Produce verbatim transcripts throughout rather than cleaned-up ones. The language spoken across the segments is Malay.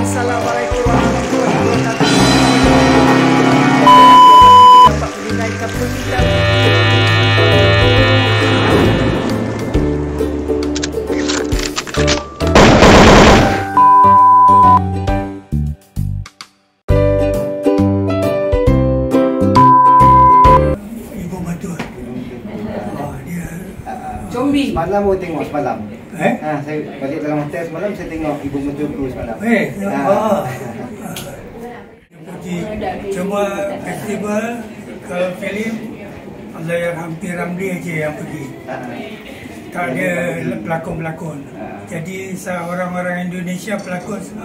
Assalamualaikum warahmatullahi wabarakatuh. Dapat mendengarkan kita. Ibu Matua. Oh, dia Combi. Semalam aku tengok semalam. eh? Ha, saya balik dalam hotel semalam, saya tengok Ibu Mertuaku semalam. Eh, Ha. oh. Pergi cuma festival kalau filem Allah yang hampir Ramli aja yang pergi. Ha. Tak ada pelakon-pelakon. Jadi saya orang-orang Indonesia pelakon semua.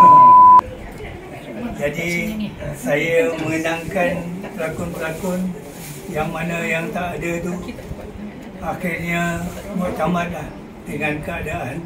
Jadi saya mengenangkan pelakon-pelakon yang mana yang tak ada tu akhirnya muktamadlah dengan keadaan.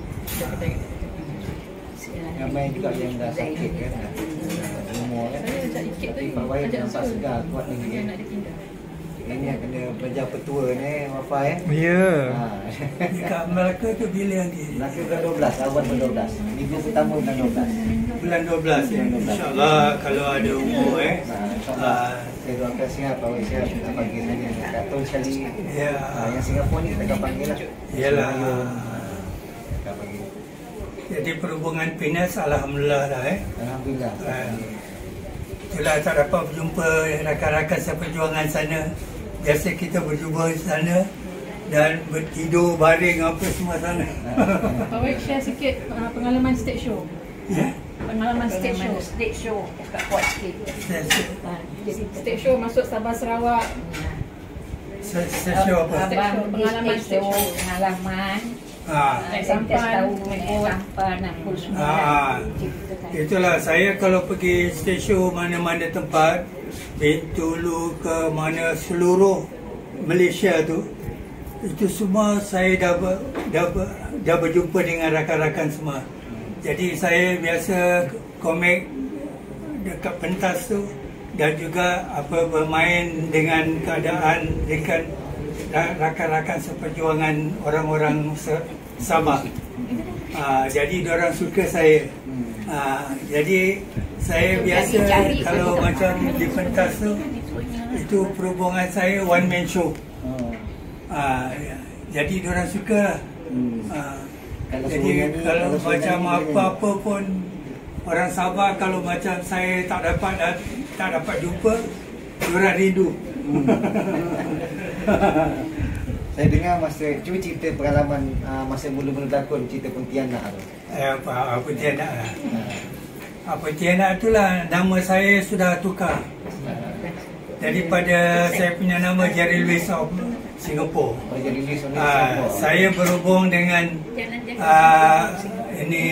Ramai juga yang dah sakit kan. Umur kan. Tapi Pak Wahid nampak segar, kuat lagi kan. Ini yang kena belajar petua ni, Wafah eh. Ya. Ha. Dekat Melaka tu bila nanti? Melaka bulan dua belas, awal bulan dua belas. Minggu pertama bulan dua belas. Bulan dua belas ya. InsyaAllah kalau ada umur eh. Ha, Ah, saya doakan sihat, Pak Wahid sihat. Kita panggil saja. Tak tahu sekali. ya. Ha, yang Singapura ni kita akan panggil lah. Yalah. Kita panggil. Jadi perhubungan Penas alhamdulillah dah eh. Alhamdulillah. Ah, itulah tak dapat berjumpa rakan-rakan seperjuangan sana. Biasa kita berjumpa di sana dan bertidur baring apa semua sana. Pak Wahid share sikit uh, pengalaman stage show. Ya. Pengalaman stage show. Stage show dekat kuat sikit. Saya Jadi stage show masuk Sabah Sarawak. saya saya show apa? Stage show, Abang pengalaman di stage show, stage show. pengalaman. Ah. Naik sampan, sampan, tahu, naik naik bot. sampan, nak pul semua. Ah. Itulah saya kalau pergi stage show mana-mana tempat, Bintulu ke mana seluruh Malaysia tu, itu semua saya dah ber, dah, ber, dah berjumpa dengan rakan-rakan semua. Jadi saya biasa komik dekat pentas tu dan juga apa bermain dengan keadaan dengan rakan-rakan seperjuangan orang-orang Sabah. Ah, jadi diorang suka saya. Ah, jadi saya biasa kalau macam di pentas tu itu perhubungan saya one man show. Oh. Ah, ya. Jadi diorang suka lah. Hmm. Ah, Kalau jadi suruh nyanyi, kalau kalau suruh macam nyanyi, apa-apa pun orang Sabah kalau macam saya tak dapat tak dapat jumpa, diorang rindu. Hmm. Saya dengar masa, cuba cerita pengalaman uh, masa mula-mula berlakon, cerita Pontianak tu. Eh, apa apa Tianak lah. Ha. Apa Tianak itulah nama saya sudah tukar. Daripada saya punya nama Jerry Lewis of Singapore. Oh, jadi list oleh Ah, Singapura. saya berhubung dengan ah, ini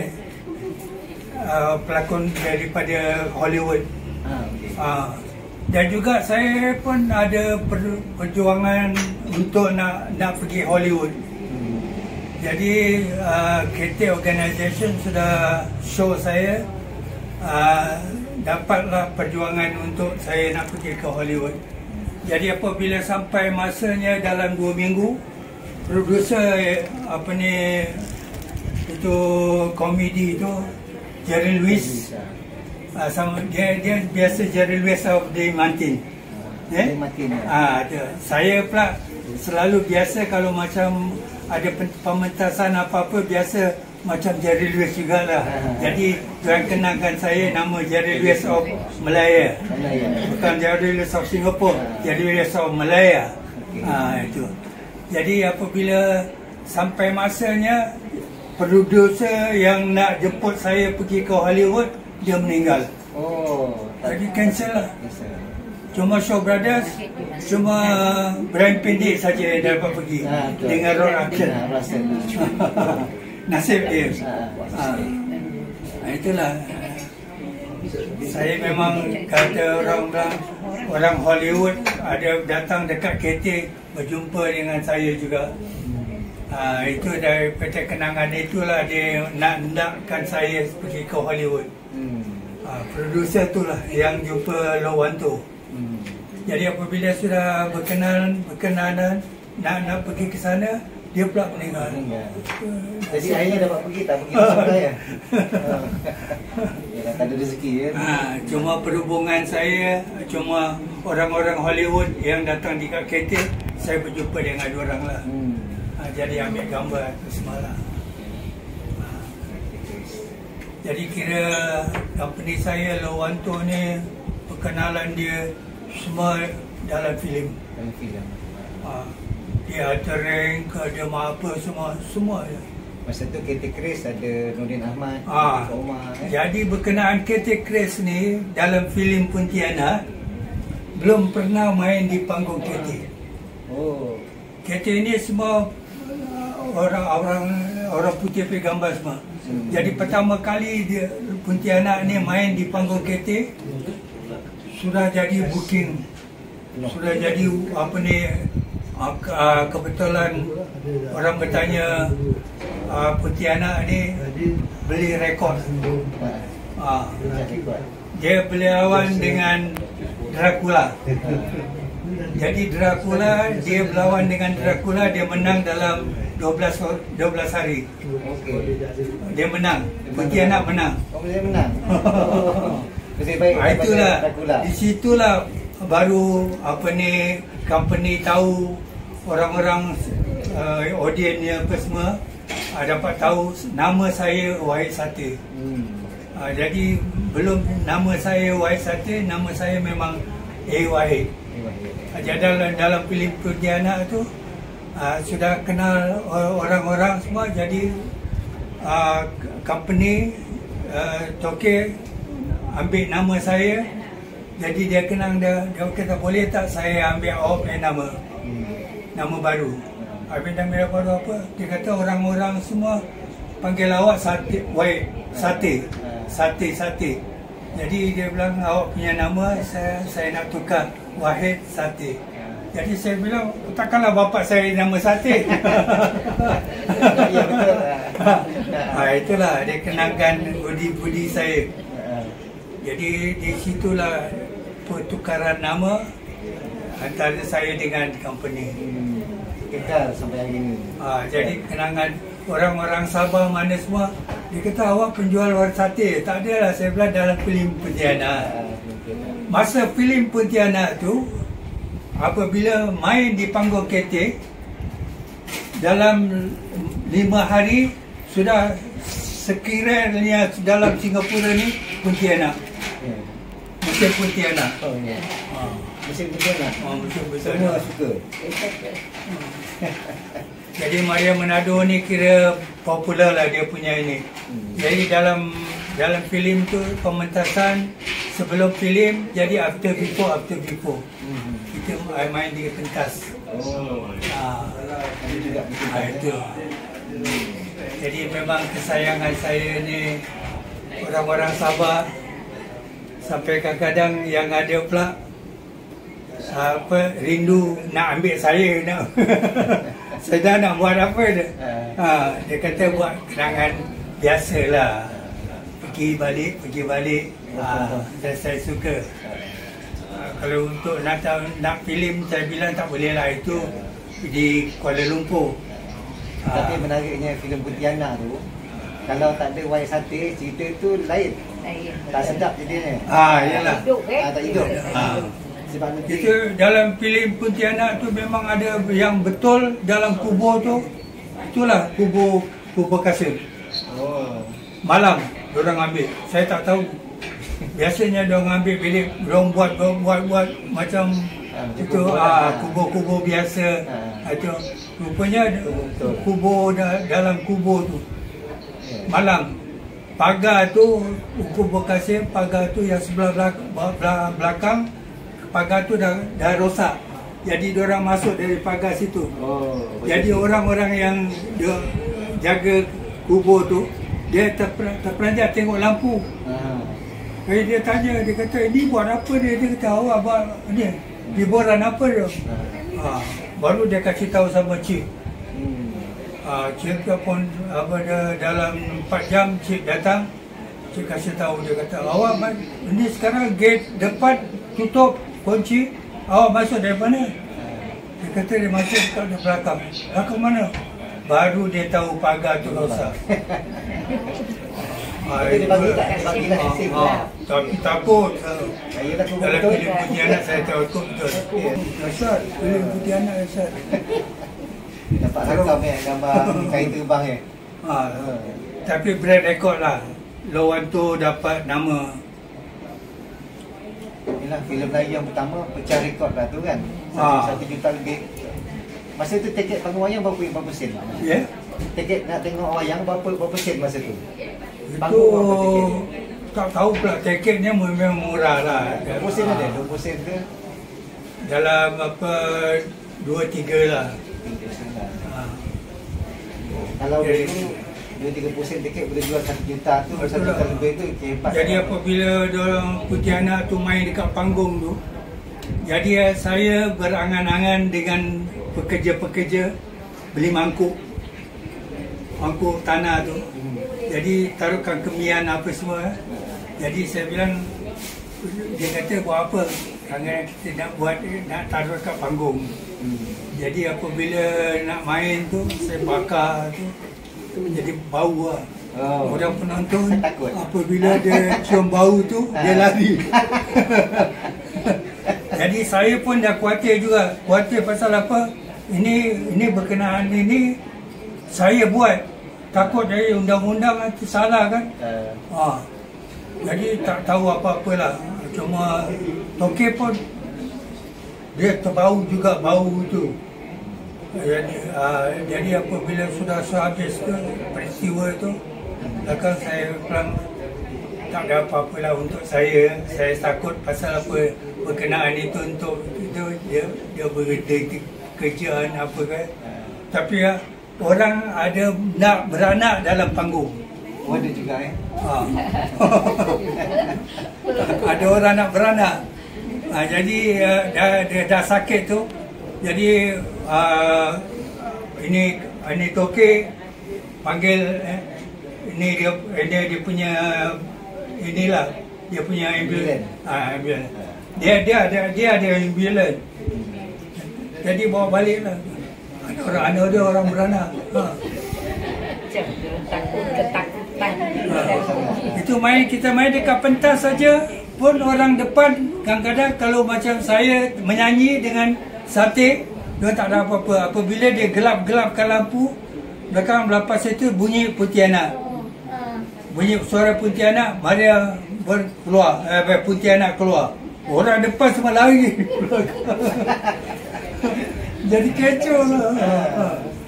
ah, pelakon daripada Hollywood. Ha, okey. Ah, dan juga saya pun ada per- perjuangan untuk nak nak pergi Hollywood. Hmm. Jadi uh, K T Organisation sudah show saya uh, dapatlah perjuangan untuk saya nak pergi ke Hollywood. Jadi apabila sampai masanya dalam dua minggu, produser eh, apa ni itu komedi itu Jerry Lewis, uh, sama dia dia biasa Jerry Lewis of the Mountain. Dia Martin, ya. Ah, ada. Saya pula selalu biasa kalau macam ada pen- pementasan apa-apa biasa macam Jerry Lewis jugalah. Jadi jangan kenangkan saya nama Jerry Lewis of Malaya. Malaya. Bukan Jerry Lewis of Singapore, Jerry Lewis of Malaya. Ah, itu. Jadi apabila sampai masanya produser yang nak jemput saya pergi ke Hollywood, dia meninggal. Oh. Jadi cancel lah. Biasa. Cuma Shaw Brothers, cuma Brian pendek saja yang dapat pergi Ha, betul. dengan Ron Arkin. Ha, Russell. Nasib dia. Ha. Ha, itulah. Saya memang kata orang bilang orang Hollywood ada datang dekat K T berjumpa dengan saya juga. Ha, itu daripada kenangan itulah dia nak nakkan saya pergi ke Hollywood. Hmm. Ha, produser itulah yang jumpa Lowanto. Hmm. Jadi apabila sudah berkenalan, berkenalan nak nak pergi ke sana, dia pula meninggal. Meninggal. Jadi akhirnya dapat pergi tak pergi masuk saya. Ya, tak ada rezeki kan. Ha, cuma perhubungan saya, cuma orang-orang Hollywood yang datang di kat K T, saya berjumpa dengan dua orang lah. Hmm. Ha, jadi ambil gambar tu semalam. Ha. Jadi kira company saya Lowanto ni perkenalan dia semua dalam filem. Dalam filem. Ha. Dia ada rank, ada apa semua, semua ya. Masa tu K T Chris ada Nordin Ahmad, Ah, Omar eh. jadi berkenaan K T Chris ni dalam filem Pontianak belum pernah main di panggung K T. Oh. K T ni semua orang-orang orang putih pergi gambar semua. Hmm. Jadi pertama kali dia Pontianak ni main di panggung K T sudah jadi booking, sudah jadi apa ni. Uh, kebetulan orang bertanya uh, Pontianak ni beli rekod. Uh, dia beli lawan dengan Dracula. Jadi Dracula, dia berlawan dengan Dracula, dia menang dalam dua belas hari. Okey. Dia menang. Pontianak menang. Oh, dia menang. Masih baik. Ah, itulah. Dracula. Di situlah baru apa ni company tahu, orang-orang uh, audiensnya apa semua uh, dapat tahu nama saya Wahid Sattir. Hmm. Uh, jadi belum nama saya Wahid Sattir, nama saya memang A. Wahid. Uh, jadi dalam, dalam filem Pontianak tu uh, sudah kenal orang-orang semua, jadi uh, company uh, Toke ambil nama saya. Jadi dia kenang dia, dia kata boleh tak saya ambil awak punya nama, nama baru. Habis nama baru apa? Dia kata orang-orang semua panggil awak Sattir, Wahid Sattir, Sattir, Sattir. Jadi dia bilang awak punya nama saya saya nak tukar Wahid Sattir. Jadi saya bilang takkanlah bapak saya nama Sattir. Ya betul. Ha, itulah dia kenangkan budi-budi saya. Jadi di situlah pertukaran nama antara saya dengan company. Hmm. Kekal sampai hari ini. Ha, jadi kenangan orang-orang Sabah mana semua, dia kata awak penjual Wahid Sattir. Tak adalah, saya bilang dalam filem Pontianak. Masa filem Pontianak tu, apabila main di panggung K T, dalam lima hari sudah sekiranya dalam Singapura ni Pontianak. Ya. Musim Pontianak. Oh ya. Ha. Musim Pontianak. Oh, musim Semua Pontianak. suka. Jadi Maria Manado ni kira popular lah dia punya ini. Hmm. Jadi dalam dalam filem tu pementasan sebelum filem, jadi after before after before. Hmm. Kita main di pentas. Oh. Ha. Ini juga bikin Ha, itu. Jadi memang kesayangan saya ni orang-orang Sabah, sampai kadang-kadang yang ada pula apa rindu nak ambil saya nak. Saya dah nak buat apa dia? Ha, dia kata buat kenangan biasalah. Pergi balik, pergi balik. Ha, dan saya suka. Ha, kalau untuk nak nak filem saya bilang tak boleh lah, itu di Kuala Lumpur. Tapi menariknya filem Pontianak tu, kalau tak ada Wahid Sattir, cerita tu lain. Lain. Tak sedap jadinya. Ah, yalah. Hidup eh. Ah, tak hidup. Ah. Sebab nanti Itu dalam filem Pontianak tu memang ada yang betul dalam kubur tu. Itulah kubur kubur Kasim. oh. Malam diorang ambil. Saya tak tahu. Biasanya diorang ambil bilik, diorang buat buat buat, buat macam Ah, macam itu kubur ah, lah. kubur-kubur biasa. Ah. Itu rupanya Kubur betul. kubur da- dalam kubur tu. Ya. Malam pagar tu kubur Kasim, pagar tu yang sebelah belakang, belakang pagar tu dah dah rosak. Jadi diorang masuk dari pagar situ. Oh. Jadi orang-orang yang dia jaga kubur tu, dia terper, terperanjat tengok lampu. Ah. Jadi dia tanya, dia kata ini buat apa dia? Dia kata awak buat ni hiburan apa dia? Ha, baru dia kasih tahu sama cik. Hmm. Ha, cik pun apa dia, dalam empat jam cik datang, cik kasih tahu, dia kata awak ini sekarang gate depan tutup kunci, awak masuk dari mana? Dia kata dia masuk dekat belakang. Belakang mana? baru dia tahu pagar tu rosak. Ah, Dia itu bagi lah. tak? Dia bagi lah Ah, nasib ah, lah. Tapi takut. ah. Saya tak cuba Dalam betul. filem Putih Anak saya takut betul. Dahsyat, filem Putih Anak dahsyat. Dapat rakam eh gambar kain terbang eh. Ah, tapi brand rekod lah. Lawan tu dapat nama. Inilah filem Melayu yang pertama pecah rekod lah tu kan. Ah. Satu juta lebih. Masa tu tiket panggung wayang berapa berapa sen? Ya. Tiket nak tengok wayang berapa berapa sen masa tu? Itu Panggung berapa tiket? tak tahu pula, tiketnya memang murah lah. dua puluh sen ada? dua puluh sen ke? Dalam apa dua tiga lah. tiga sen lah. Ha. Kalau Jadi- dulu dua tiga puluh sen tiket boleh jual satu juta tu, Betul satu juta lah. lebih tu hebat. Jadi apabila diorang Putih Anak tu main dekat panggung tu, jadi eh, saya berangan-angan dengan pekerja-pekerja beli mangkuk mangkuk tanah tu. Jadi taruhkan kemian apa semua. eh. Jadi saya bilang, dia kata buat apa? Jangan kita nak buat, nak taruh kat panggung. Hmm. Jadi apabila nak main tu, saya bakar tu, tu menjadi bau lah. Oh. Orang penonton Takut. apabila dia cium bau tu, dia lari. Jadi saya pun dah khawatir juga. Khawatir pasal apa? Ini ini berkenaan ini saya buat. Takut dari undang-undang itu salah kan? Uh, Ha. Jadi tak tahu apa-apalah. Cuma Tokey pun dia terbau juga bau tu. Jadi, uh, jadi apabila sudah sehabis tu peristiwa tu, belakang saya bilang tak ada apa-apalah untuk saya. Saya takut pasal apa berkenaan itu untuk itu dia dia berhenti kerjaan apa kan. Tapi ya, orang ada nak beranak dalam panggung. oh ada juga eh. Ha. Ada orang nak beranak. Ha, jadi uh, dah, dia dah sakit tu. Jadi uh, ini ini Tokey panggil eh, ini dia ini dia punya inilah dia punya ambulans. Ah, ambulans. Dia dia ada dia ada ambulans. Jadi bawa balik lah. Ada orang ada dia orang beranak. Ha. Macam tu, takut ketakutan. Ha. Itu main kita main dekat pentas saja pun orang depan kadang-kadang kalau macam saya menyanyi dengan sate dia tak ada apa-apa. Apabila dia gelap-gelapkan lampu belakang berlapas itu bunyi Putih Anak. Bunyi suara Putih Anak, Maria keluar, eh, Putih Anak keluar. Orang depan semua lari. Jadi kecoh lah. Ha, ha.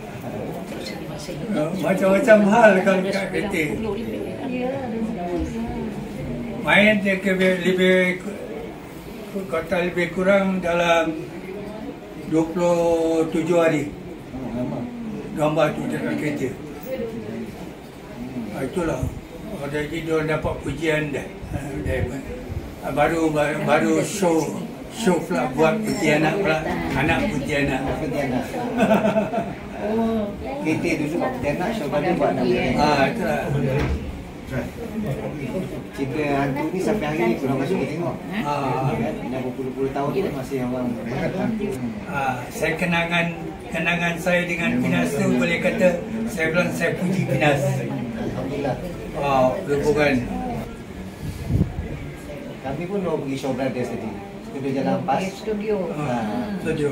Macam-macam hal kalau kat kereta. Main dia ke lebih kata lebih kurang dalam dua puluh tujuh hari. Oh, lama. Gambar tu dekat kereta. Ha, itulah. Oh, jadi dia dapat pujian dah. Ha, dah ha, baru baru show show pula buat Putih Anak pula. Anak Putih Anak. Putih Anak. Kereta dulu buat Putih Anak, show baru buat anak Putih Anak. Ah, itulah. Cerita hantu ni sampai hari ni korang masih boleh tengok. Ah, Kan? Dah berpuluh-puluh tahun pun masih orang berat hantu. ah, saya kenangan kenangan saya dengan Pinas tu boleh kata saya bilang saya puji Pinas. Alhamdulillah. Ah, hubungan. Kami pun mau pergi Show Brothers tadi. Studio Jalan Pas. Di studio. Ah, setuju.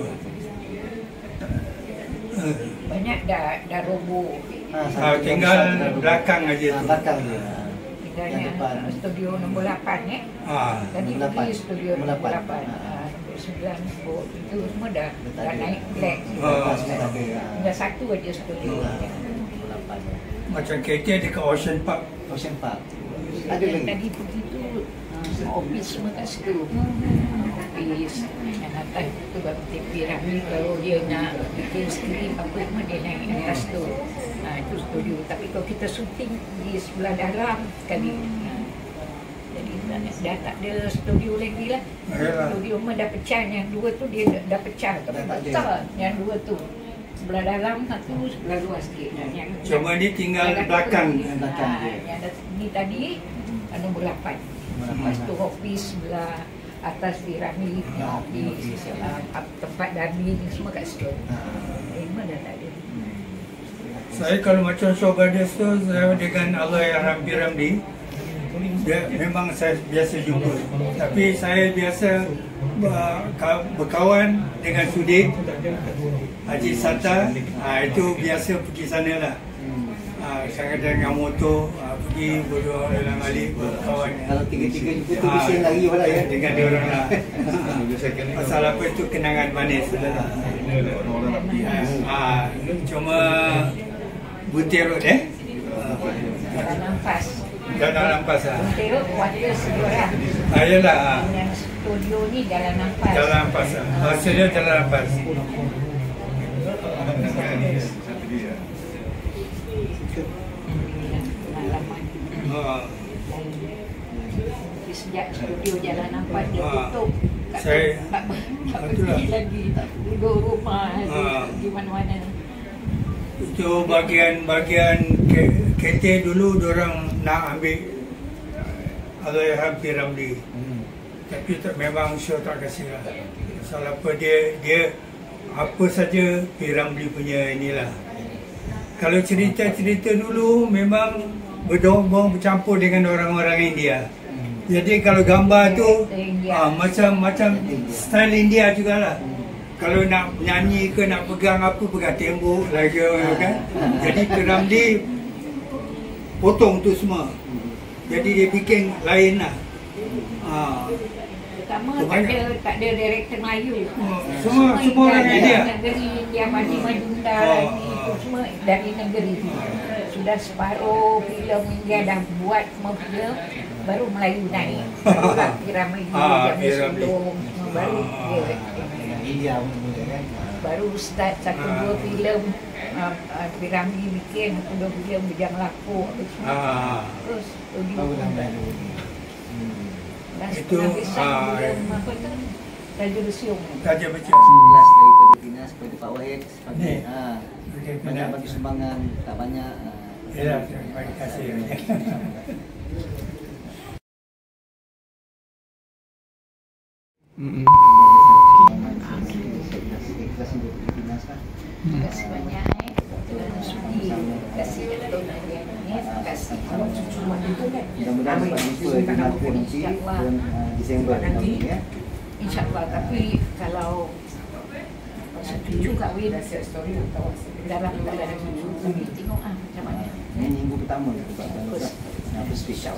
Ah, Banyak dah dah roboh. Ha, Ah, tinggal belakang aja ha, tu. belakang je. Ha. Tinggalnya Yang depan. studio nombor lapan eh. Ah, Tadi Nombor lapan. pergi studio Nombor nombor lapan. lapan. Ha. Ah, Nombor sembilan, nombor itu semua dah Dah tak dah ada. naik black. Ah. Lepas ni tak ada. Ha. Tinggal satu aja studio. Ha. Nombor lapan. macam kereta dekat Ocean Park. Ocean Park. Ada Yang lagi. tadi pergi tu ah, office semua kat situ. Office yang atas tu baru T P Rahmi kalau dia nak bikin sendiri apa semua dia naik atas tu. Ha, itu studio. Tapi kalau kita syuting di sebelah dalam sekali. Ha. Jadi dah, dah tak ada studio lagi lah. Yalah. Studio mah dah pecah. Yang dua tu dia dah, dah pecah. Tapi Dah tak ada. besar yang dua tu. Sebelah dalam satu, sebelah luar sikit. Dan yang, Cuma ni tinggal yang dah belakang. tu, Belakang ha, dia. yang dah ni tadi ah, nombor lapan. Nombor lapan. Lepas tu office sebelah atas di Rahmi punya Ha, office, office, ah, tempat Darmi ni semua kat situ. Ha. Lima dah tak ada. Saya kalau macam Shaw Brothers tu, saya dengan Allahyarham P. Ramlee, dia memang saya biasa jumpa. Tapi saya biasa uh, berkawan dengan Sudik, Haji Sata, uh, itu biasa pergi sana lah. Uh, saya dengan motor uh, pergi berdua dalam alik berkawan. Kalau tiga-tiga jumpa tu bising lagi pula ya. Dengan dia orang lah. Pasal apa itu kenangan manis lah. Uh, cuma Buntirut eh? Jalan Nampas. Jalan Nampas lah. Buntirut kuartus seorang. Ah, yalah. Yang studio ni Jalan Nampas. Jalan Nampas lah. Oh, studio Jalan Nampas. Pengalaman. Oh. Sejak studio Jalan Nampas dia Ah. tutup. Tak Saya- tak tak Betul pergi lah. lagi. Tak duduk rumah. Ah. Di mana-mana. Itu bagian-bagian K T dulu diorang nak ambil Allahyarham P. Ramlee. Hmm. Tapi tak, memang show tak kasih lah. Pasal apa dia, dia apa saja P. Ramlee punya inilah. Kalau cerita-cerita dulu memang berdong-dong bercampur dengan orang-orang India. Jadi kalau gambar tu ah, macam macam style India jugalah. Kalau nak nyanyi ke nak pegang apa, pegang tembok lagi kan. Jadi P. Ramlee potong tu semua. Jadi dia bikin lain lah. Ah. Pertama tak Banyak. ada tak ada director Melayu. Oh, semua semua orang India. Negeri India Madi Madinda Oh, ni itu oh. semua dari negeri. Sudah separuh filem India dah buat semua filem, baru Melayu naik. Barulah P. Ramlee Ah, yang P. Ramlee. sebelum baru Ah. dia India pun boleh kan. baru start satu Ah. dua filem uh, uh, P. Ramlee bikin satu dua filem Bujang Lapuk apa semua. Ah. Terus studio Baru dah pun dah. baru. Hmm. Dan Itu, setengah besar ah, filem apa tu Raja Lusiung. Raja Becik. Sebelas daripada Pinas kepada Pak Wahid Ni. sebagai ha, Okey, banyak Pinas. bagi sumbangan tak banyak. ha. Ya, terima kasih. Mm-mm. Terima kasih banyak eh. Kerana sudi. Terima kasih Datuk Nadia ni. Terima kasih kalau cucu itu kan. Mudah-mudahan dapat jumpa di Melaka nanti bulan uh, Disember tahun ini ya. InsyaAllah. Tapi kalau cucu kahwin dalam tak ada cucu, kami tengok ah macam mana. Ini minggu pertama kita buat Terus. apa spesial.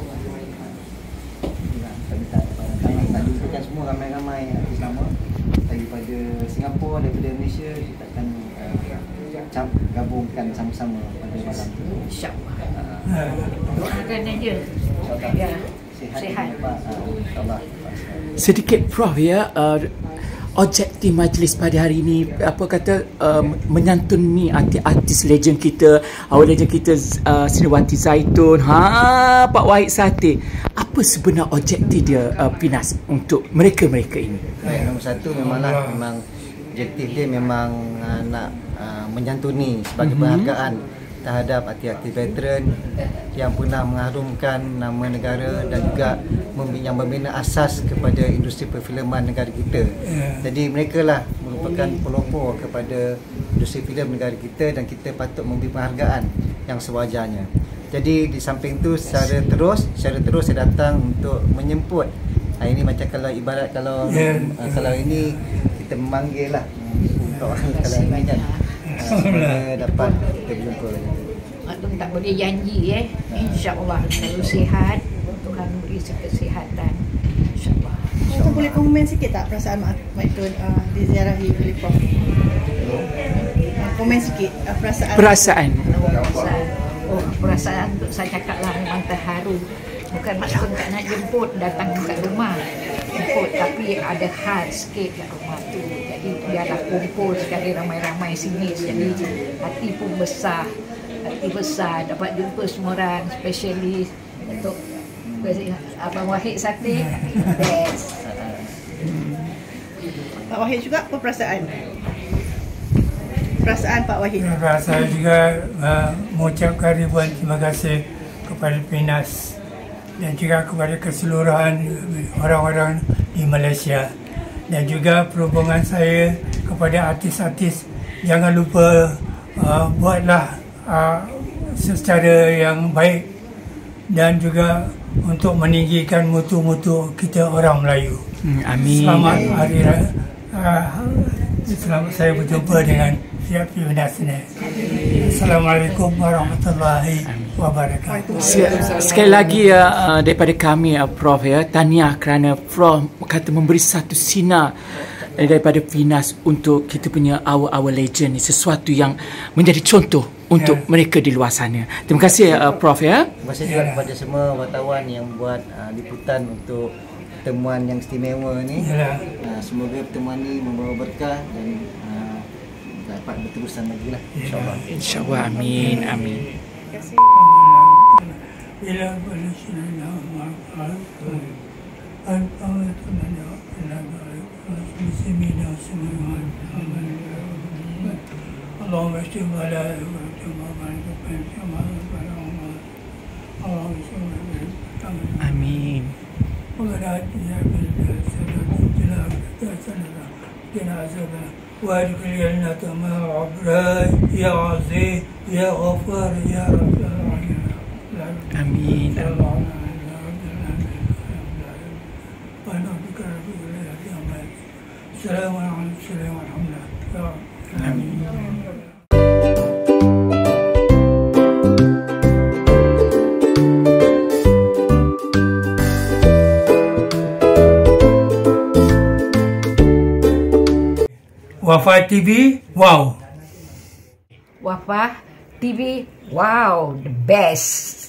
Kami tak tak jumpa semua ramai-ramai artis lama daripada Singapura, daripada Malaysia, kita akan uh, gabungkan sama-sama pada malam tu. InsyaAllah. Uh, Doakan aja. Ya. Sihat, Sihat. Pak. Uh, InsyaAllah. Sedikit Prof ya, uh, objektif majlis pada hari ini apa kata uh, menyantuni artis-artis legend kita, awal legend kita uh, Sriwati Zaitun, ha Pak Wahid Sateh. Apa sebenar objektif dia uh, Pinas untuk mereka-mereka ini? Eh, nombor satu memanglah memang objektif dia memang uh, nak uh, menyantuni sebagai Mhm. penghargaan terhadap artis-artis veteran yang pernah mengharumkan nama negara dan juga mem- yang membina asas kepada industri perfilman negara kita. Ya. Jadi mereka lah merupakan pelopor kepada industri filem negara kita dan kita patut memberi penghargaan yang sewajarnya. Jadi di samping tu secara terus, secara terus saya datang untuk menyemput. Hari ini macam kalau ibarat kalau Ya. uh, kalau ini kita memanggil lah untuk kalau ini kan uh, supaya dapat kita berjumpa. Atung tak boleh janji eh. InsyaAllah selalu sihat. Tuhan beri kesihatan. InsyaAllah. Kita boleh komen sikit tak perasaan Mak Mak Tun uh, diziarahi Filipop? Uh, komen sikit uh, perasaan. Perasaan. Perasaan, oh, perasaan tu saya cakap lah memang terharu. Bukan maksud tak nak jemput, datang kat rumah jemput, tapi ada hal sikit kat rumah tu. Jadi biarlah kumpul sekali ramai-ramai sini. Jadi hati pun besar, hati besar dapat jumpa semua orang, especially untuk Abang Wahid Sateh. Best. Pak Wahid juga apa perasaan? Perasaan Pak Wahid. Saya juga uh, mengucapkan ribuan terima kasih kepada Pinas dan juga kepada keseluruhan orang-orang di Malaysia, dan juga perhubungan saya kepada artis-artis, jangan lupa uh, buatlah uh, secara yang baik dan juga untuk meninggikan mutu-mutu kita orang Melayu. Hmm, amin. Selamat Hari Raya. Uh, selamat saya berjumpa dengan Siap Nasional. Assalamualaikum warahmatullahi wabarakatuh. Sekali lagi uh, daripada kami uh, Prof ya, tahniah kerana Prof kata memberi satu sinar daripada Finas untuk kita punya our-our legend ni, sesuatu yang menjadi contoh untuk yeah. mereka di luar sana. Terima kasih uh, Prof ya. Terima kasih juga kepada semua wartawan yang buat uh, liputan untuk pertemuan yang istimewa ni. Yeah. Uh, semoga pertemuan ni membawa berkah dan uh, dapat berterusan lagi lah. InsyaAllah. InsyaAllah. Amin. Amin. Terima kasih. Bila bersihnya makan, al-Fatihah. Bismillah semua. Allahumma sholli ala Amin. وادخل الجنة مع أبرار يا عزيز يا غفار يا رب العالمين. Amin. السلام عليكم السلام ورحمة الله. Amin. Wafah T V, wow. Wafah T V, wow, the best.